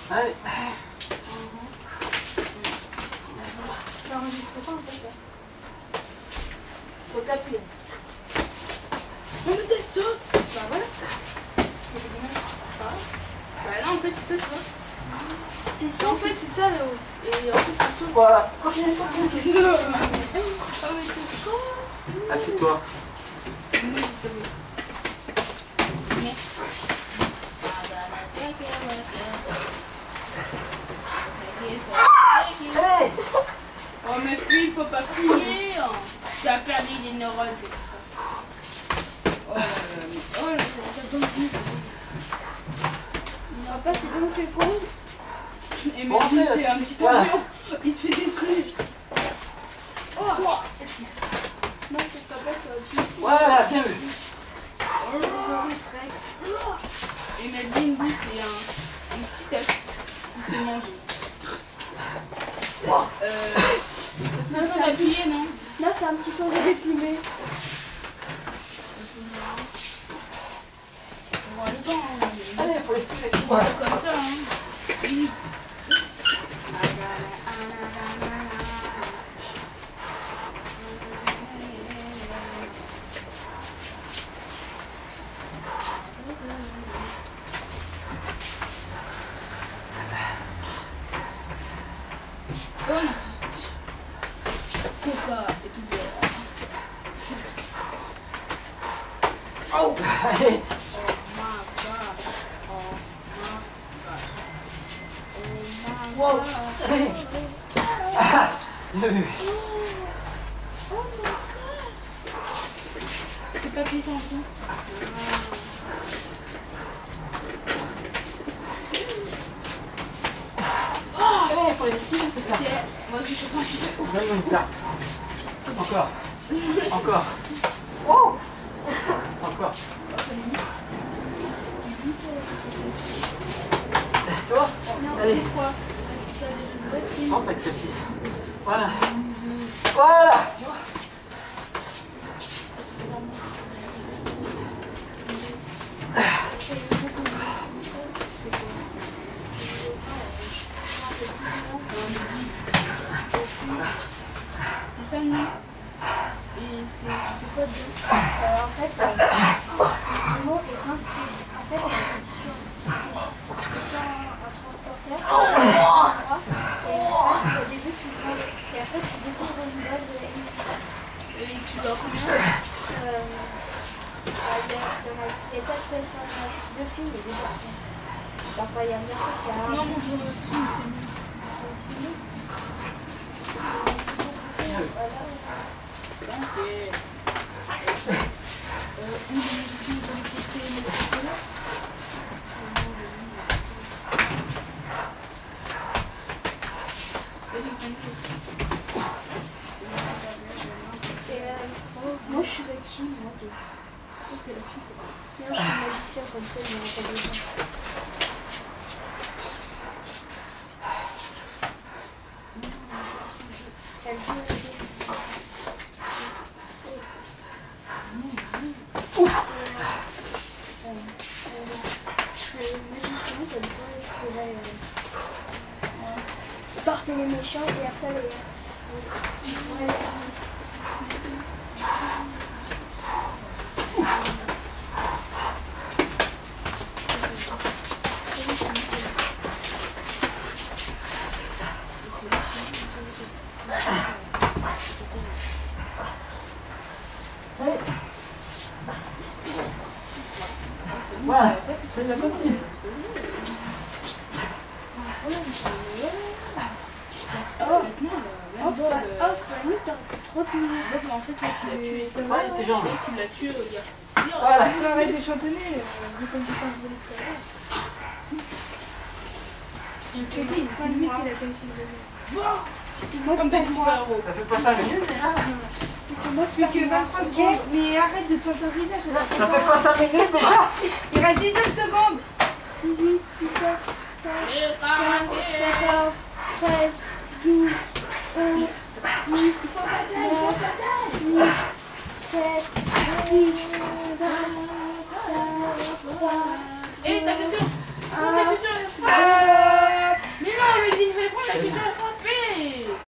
Allez. Ça enregistre pas en fait. Faut t'appuyer. On me descend. Bah voilà. Bah non, en fait, c'est ça, tu vois. C'est ça. En fait, c'est ça là-haut. Et en fait, c'est tout. Voilà. Ah, mais c'est trop. Assieds-toi. Oui, c'est bon. Allez. Oh, mais puis, il faut pas crier. Hein. Tu as perdu des neurones, c'est pour ça. Oh là là, mais... Oh là, c'est donc vite. Papa, c'est donc le con. Et Bon, Melvin, après, c'est un petit voilà. avion. Il se fait détruire. Oh. Non, c'est papa, ça va plus. Voilà, bien vu. Saurus Rex. Et Melvin, lui, c'est un petit œuf qui se fait manger. C'est un peu d'appuyer, non? Là, c'est un petit peu déplumé. On voit le temps. Hein. Allez, il faut l'esquiver. C'est Voilà. comme ça, hein. Please. Oh non. Coca et tout bien. Oh. Allez. Wow. Allez. Ah, bien vu. C'est pas qui chanson. Allez, il faut les esquiver, c'est clair. Ok, moi aussi je prends un petit peu. Donne-moi une carte. Encore. Encore. Oh. Encore. Tu vois? Allez. Une fois. Hop, avec celle-ci. Voilà. Voilà. Tu vois? C'est ça le nom. Et tu fais quoi dedans? En fait, c'est vraiment quelqu'un qui. En fait, on est sur un transporteur. Et au début, tu prends. Et après, tu découvres une base Et tu dois combien? Il y a 4 personnes, 2 filles et 2 garçons. Parfois, il y a un garçon qui a. Non, mon jour de trim, c'est mieux. Voilà. Ok. Une émission de l'écouter le chocolat. C'est du pancake. Moi, je suis la qui, moi, t'es. T'es la fille, toi. Non, je suis magicien comme ça, il n'y aura pas besoin. Elle joue avec ça. Je serais magicien comme ça, je pourrais porter les méchants et après les. Voilà. Tu la continues. Bob, mais en fait, là, tu l'as tué. Ouais, tes jambes. Tu l'as tué hier. Voilà. Tu arrêtes de chantonner, vu comme tu t'en voulais tout à l'heure. Je te dis, c'est limite, c'est la tâche. Comme des super-héros. Ça fait pas 5 minutes déjà. Tu fais que 23 secondes. Mais arrête de te sentir le visage. Ça fait pas 5 minutes déjà. Il reste 19 secondes. 18, 17, 16, 15, 14, 13,